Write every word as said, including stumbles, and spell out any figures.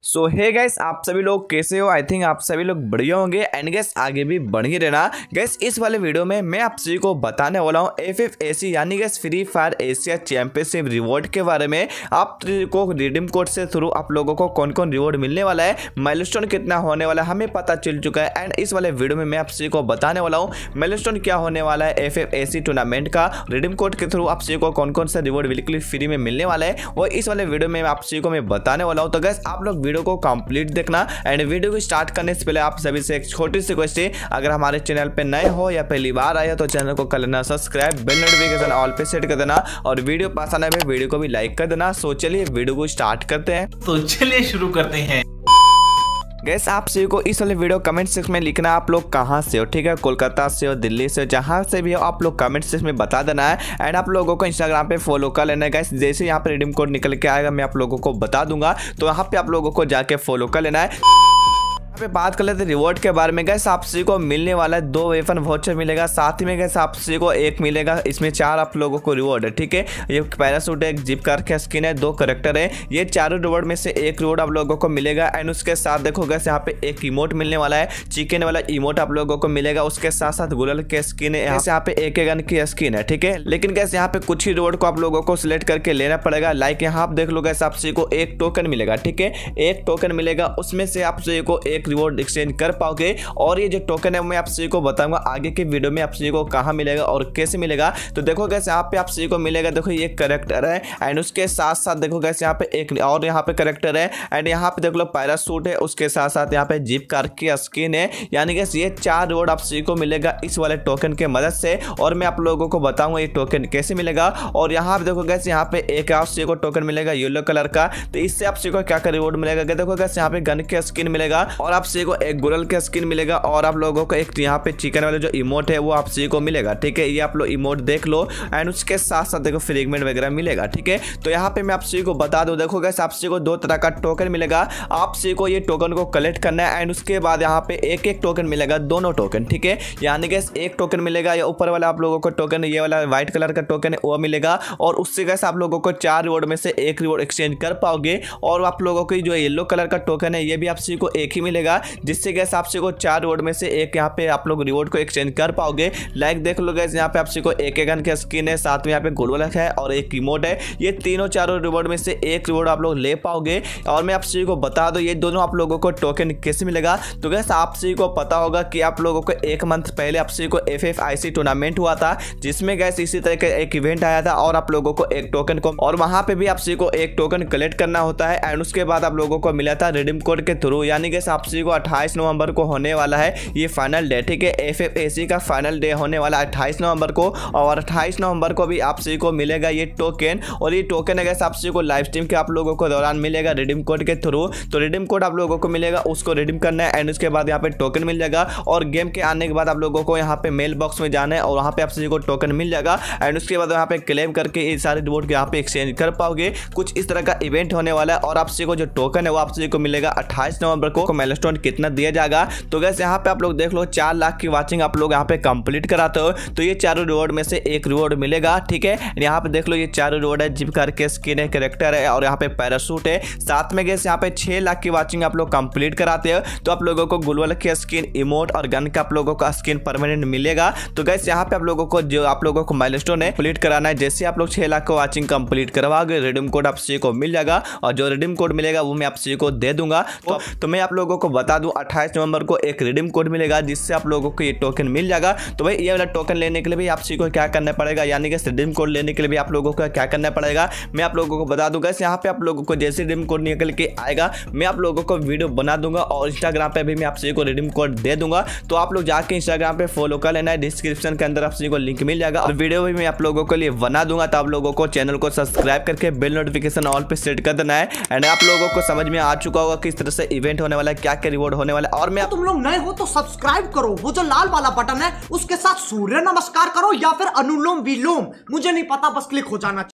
सो hey guys, आप सभी लोग कैसे हो? आई थिंक आप सभी लोग बढ़िया होंगे एंड गैस आगे भी बढ़ ही रहना। गैस इस वाले वीडियो में मैं आप सभी को बताने वाला हूँ एफ एफ ए सी यानी guys free fire Asia championship reward के बारे में। आप को रिडीम कोड से थ्रू आप लोगों को कौन कौन रिवॉर्ड मिलने वाला है, माइलस्टोन कितना होने वाला है हमें पता चल चुका है। एंड इस वाले वीडियो में मैं आप सभी को बताने वाला हूँ माइलस्टोन क्या होने वाला है F F A C tournament का, रिडीम कोड के थ्रू आप सभी को कौन कौन सा रिवॉर्ड बिल्कुल फ्री में मिलने वाला है, वो इस वाले वीडियो में आप सभी को मैं बताने वाला हूँ। तो गैस आप लोग वीडियो को कंप्लीट देखना एंड वीडियो को स्टार्ट करने से पहले आप सभी से एक छोटी सी रिक्वेस्ट है, अगर हमारे चैनल पे नए हो या पहली बार आए हो तो चैनल को कर लेना सब्सक्राइब, बेल नोटिफिकेशन ऑल पे सेट कर देना और वीडियो पसंद आए वीडियो को भी लाइक कर देना। सो चलिए वीडियो को स्टार्ट करते हैं। तो चलिए शुरू करते हैं। गैस आप सभी को इस वाले वीडियो कमेंट सेक्शन में लिखना आप लोग कहाँ से हो, ठीक है, कोलकाता से हो, दिल्ली से हो, जहाँ से भी हो आप लोग कमेंट सेक्शन में बता देना है। एंड आप लोगों को इंस्टाग्राम पे फॉलो कर लेना है। गैस जैसे यहाँ पे रिडीम कोड निकल के आएगा मैं आप लोगों को बता दूंगा, तो यहाँ पे आप लोगों को जाके फॉलो कर लेना है। पे बात कर लेते हैं रिवॉर्ड के बारे में। गैस आप सभी को मिलने वाला है दो वेपन वाउचर मिलेगा, साथ ही में गैस आप सभी को एक मिलेगा, इसमें चार आप लोगों को रिवॉर्ड है, ठीक है। ये पैरासूट है, एक जिप कार का स्किन है, दो करेक्टर है, ये चारों रिवॉर्ड में से एक रिवॉर्ड आप लोगों को मिलेगा। एंड उसके साथ देखो गैस यहाँ पे एक इमोट मिलने वाला है, चिकन वाला इमोट आप लोगों को मिलेगा। उसके साथ साथ गुलल के स्किन है, यहाँ पे एक गन की स्किन है, ठीक है। लेकिन गैस यहाँ पे कुछ ही रिवॉर्ड को आप लोगों को सिलेक्ट करके लेना पड़ेगा। लाइक यहाँ आप देख लो गैस आप सभी को एक टोकन मिलेगा, ठीक है, एक टोकन मिलेगा, उसमें से आप सभी को एक रिवॉर्ड एक्सचेंज कर पाओगे। और ये जो टोकन है मैं आप सभी को बताऊंगा आगे के वीडियो में आप सभी को कहां मिलेगा और कैसे मिलेगा। तो देखो गैस यहाँ पे आप सभी को मिलेगा, देखो ये करेक्टर है एंड उसके साथ साथ देखो गैस यहाँ पे एक और यहाँ पे करेक्टर है एंड यहाँ पे देख लो पैरासूट है, उसके साथ साथ यहाँ पे जीप कार की स्किन है। यानी गैस ये चार रिवॉर्ड आप सभी को मिलेगा इस वाले टोकन के मदद से। और मैं आप लोगों को बताऊंगा ये टोकन कैसे मिलेगा। और यहाँ पे देखो गैस यहाँ पे एक आप सभी को टोकन मिलेगा येलो कलर का, तो इससे आप सभी को क्या क्या रिवॉर्ड मिलेगा। देखो गैस यहाँ पे गन की स्किन मिलेगा और आप सभी को एक गुरल का स्किन मिलेगा और आप लोगों को एक यहाँ पे चिकन वाले जो इमोट है वो आप सभी को मिलेगा, ठीक है। ये आप लोग इमोट देख लो एंड उसके साथ साथ देखो फ्रेगमेंट वगैरह मिलेगा, ठीक है। तो यहाँ पे मैं आप सभी को बता दूं, देखो गैस आप सभी को दो तरह का टोकन मिलेगा, आप सभी को ये टोकन को कलेक्ट करना है एंड उसके बाद यहाँ पे एक एक टोकन मिलेगा, दोनों टोकन, ठीक है। यानी गैस एक टोकन मिलेगा या ऊपर वाला आप लोगों को टोकन ये वाला व्हाइट कलर का टोकन है वो मिलेगा और उससे गैस आप लोगों को चार रिवॉर्ड में से एक रिवॉर्ड एक्सचेंज कर पाओगे। और आप लोगों को जो येलो कलर का टोकन है ये भी आप सभी को एक ही मिलेगा, जिससे गैस आप सभी को चार रिवॉर्ड में से एक यहाँ पे आप लोग रिवॉर्ड को एक्सचेंज कर पाओगे। लाइक देख लो गाइस यहाँ पे आप सभी को एक गन का स्किन है, साथ में यहाँ पे गोल वाला है और एक इमोट है। ये तीनों चारों रिवॉर्ड में से एक रिवॉर्ड आप लोग ले पाओगे। और मैं आप सभी को बता दूं ये दोनों आप लोगों को टोकन कैसे मिलेगा। तो गाइस आप सभी को पता होगा कि आप लोगों को एक मंथ पहले आप सभी को F F I C tournament हुआ था, जिसमें गाइस इसी तरह का एक इवेंट आया था और आप लोगों को एक टोकन को और वहां पे भी आप सभी को एक टोकन कलेक्ट करना होता है। एंड उसके बाद आप लोगों को मिला था रिडीम कोड के थ्रू। यानी गाइस आप सभी को अट्ठाईस नवंबर को होने वाला है ये फाइनल डे, ठीक है। एफ एफ ए सी का फाइनल डे होने वाला अट्ठाईस नवंबर को और अट्ठाईस नवंबर को भी आप सभी को मिलेगा ये टोकन। और ये टोकन है आप सभी को लाइव स्ट्रीम के आप लोगों को दौरान मिलेगा रिडीम कोड के थ्रू। तो रिडीम कोड आप लोगों को मिलेगा, उसको रिडीम करना है एंड उसके बाद यहाँ पे टोकन मिल जाएगा। और गेम के आने के बाद आप लोगों को यहाँ पे मेल बॉक्स में जाना है और वहाँ पे आप सभी को टोकन मिल जाएगा एंड उसके बाद यहाँ पे क्लेम करके ये सारे रिवॉर्ड यहाँ पे एक्सचेंज कर पाओगे। कुछ इस तरह का इवेंट होने वाला है और आप सभी को जो टोकन है वो आप सभी को मिलेगा अट्ठाईस नवंबर को। माइलस्टोन कितना दिया जाएगा तो गैस यहाँ पे आप लोग देख लो चार लाख की वाचिंग आप लोग यहाँ पे कंप्लीट कराते हो तो ये चारों रिवॉर्ड में से एक रिवॉर्ड मिलेगा, ठीक है। यहाँ पे देख लो ये चारों रिवॉर्ड है, जिप कार के स्किन है, कैरेक्टर है और यहाँ पे पैरासूट है। साथ में गैस यहाँ पे छह लाख की वाचिंग आप लोग कंप्लीट कराते हो तो आप लोगों को गुलवल के स्किन, इमोट और गन का आप लोगों का स्किन परमानेंट मिलेगा। तो गैस यहाँ पे आप लोगों को जो आप लोगों को माइलस्टोन है कंप्लीट कराना है। जैसे आप लोग छह लाख को वाचिंग कंप्लीट करवाओगे रिडीम कोड आप सभी को मिल जाएगा और जो रिडीम कोड मिलेगा वो मैं आप सभी को दे दूंगा। तो, तो मैं आप लोगों को बता दूं अट्ठाईस नवंबर को एक रिडीम कोड मिलेगा जिससे आप लोगों को ये टोकन मिल जाएगा। तो भाई ये वाला टोकन लेने के लिए भी आप सभी को क्या करना पड़ेगा, यानी कि रिडीम कोड लेने के लिए भी आप लोगों को क्या करना पड़ेगा मैं आप लोगों को बता दूंगा। यहाँ पे आप लोगों को जैसे रिडीम कोड निकल के आएगा मैं आप लोगों को वीडियो बना दूंगा और इंस्टाग्राम पे भी मैं आप सभी को रिडीम कोड दे दूंगा। तो आप लोग जाके इंस्टाग्राम पे फॉलो कर लेना है, डिस्क्रिप्शन के अंदर आप सभी को लिंक मिल जाएगा और वीडियो भी मैं आप लोगों के लिए बना दूंगा। तो आप लोगों को चैनल को सब्सक्राइब करके बेल नोटिफिकेशन ऑल पे सेट कर देना है। एंड आप लोगों को समझ में आ चुका होगा किस तरह से इवेंट होने वाला है, क्या क्या रिवॉर्ड होने वाला है। और मैं तो तुम लोग नए हो तो सब्सक्राइब करो, वो जो लाल वाला बटन है उसके साथ सूर्य नमस्कार करो या फिर अनुलोम विलोम, मुझे नहीं पता, बस क्लिक हो जाना चाहिए।